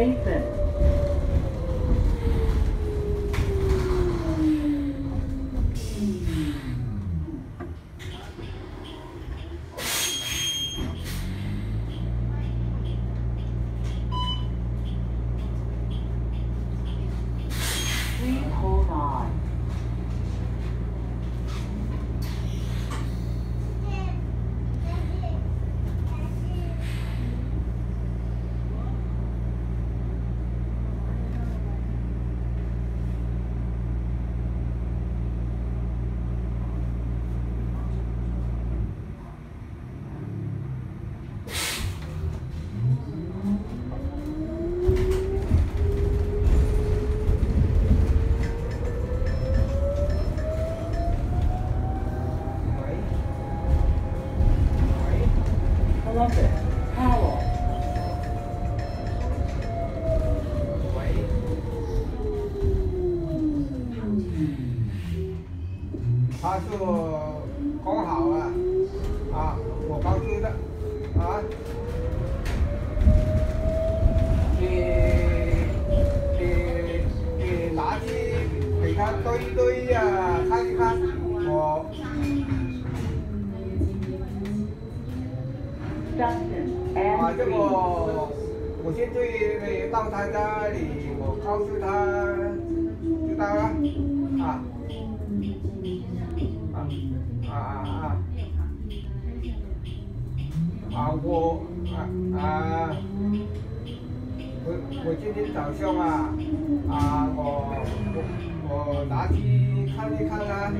Nathan. Please hold on. Columbus, Powell. 他说刚好我告诉他你拿去给他堆看一看，这个我现在到他家里，我告诉他知道了我今天早上我拿去看一看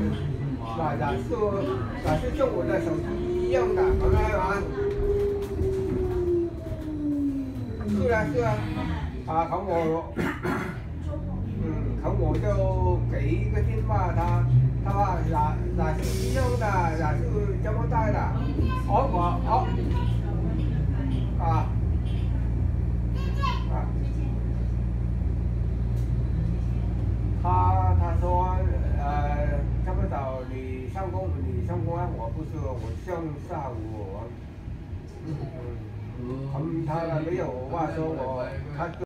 哪是跟我的手机一样的，明白吗？是啊，咁我就给一个电话他说哪是一样的，哪是这么大的，他说这么早你上工我不是，我上下午，他没有话说他